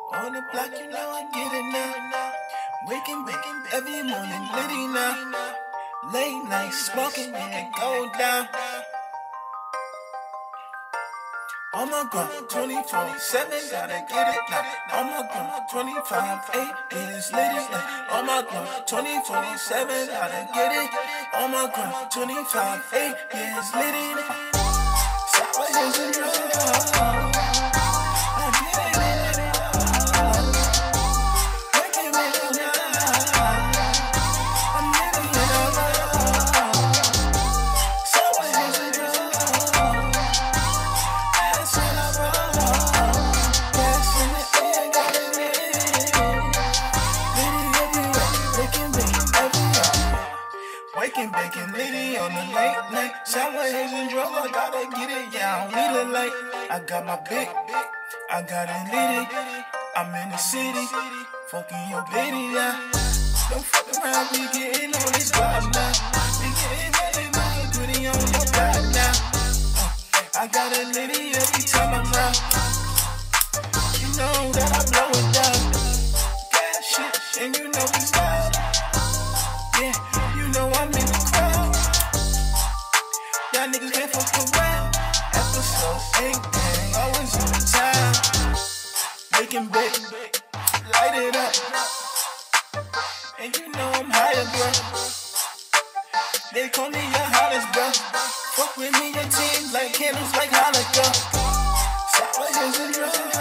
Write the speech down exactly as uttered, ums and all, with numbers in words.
On the block, you know I get it now. Waking, waking every morning, litty now. Late night smoking, yeah, go down. On my grind, twenty-four seven, gotta get it now. On my grind, twenty-five eight, it's litty now. On my grind, twenty-four seven, gotta get it. On my grind, twenty-five eight, yeah, it's litty now. Sour hills and drugs. Waking, baking, litty on the late night. Sour hills and drugs, I gotta get it, yeah, I don't need a light. I got my big, I got it litty. I'm in the city, fucking your lady, yeah. Don't fuck around, we getting on this vibe now. We getting ready, my goodie on your back now. Uh, I got it litty every time I'm out. You know that I blow it down. Gas shit, and you know we style. Yeah. I'm in the crowd. Y'all niggas can't fuck around. Episode eight, dang, always on time. Making big, light it up. And you know I'm higher, bro. They call me your hottest, bro. Fuck with me, your team like candles, like Hanukkah. Sour hills and drugs.